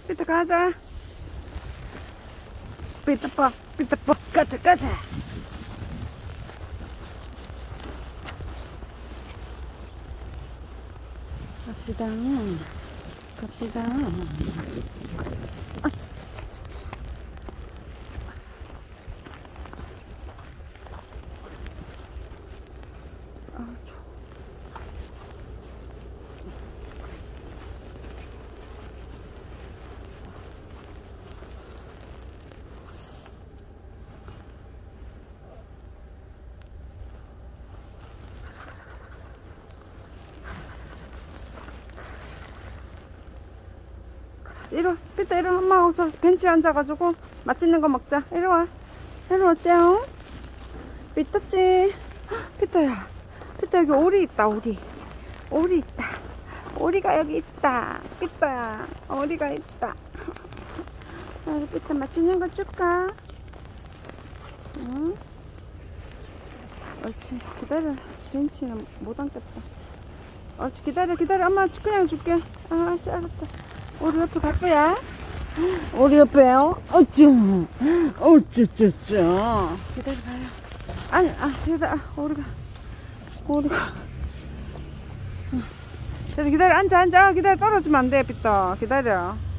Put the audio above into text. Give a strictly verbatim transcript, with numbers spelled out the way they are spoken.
삐뚤 가자. 삐뚤뻑 삐뚤뻑 가자 가자. 갑시다 갑시다. 아, 이리와. 삐뚤 이리와. 엄마 어서 벤치에 앉아가지고 맛있는 거 먹자. 이리와 이리와. 짱 삐뚤지. 삐뚤야 삐뚤 여기 오리 있다. 오리 오리 있다. 오리가 여기 있다. 삐뚤야 오리가 있다. 여기 삐뚤 맛있는 거 줄까? 응? 옳지. 기다려. 벤치는 못 앉겠다. 옳지. 기다려 기다려. 엄마 그냥 줄게. 아 알았지 알았다. 우리 옆에 갈 거야? 우리 옆에요? 어쭈 어쭈쭈쭈. 기다려봐요. 아니 아 기다려. 우리가 우리가 기다려. 앉아 앉아. 기다려. 떨어지면 안 돼. 삐뚤 기다려.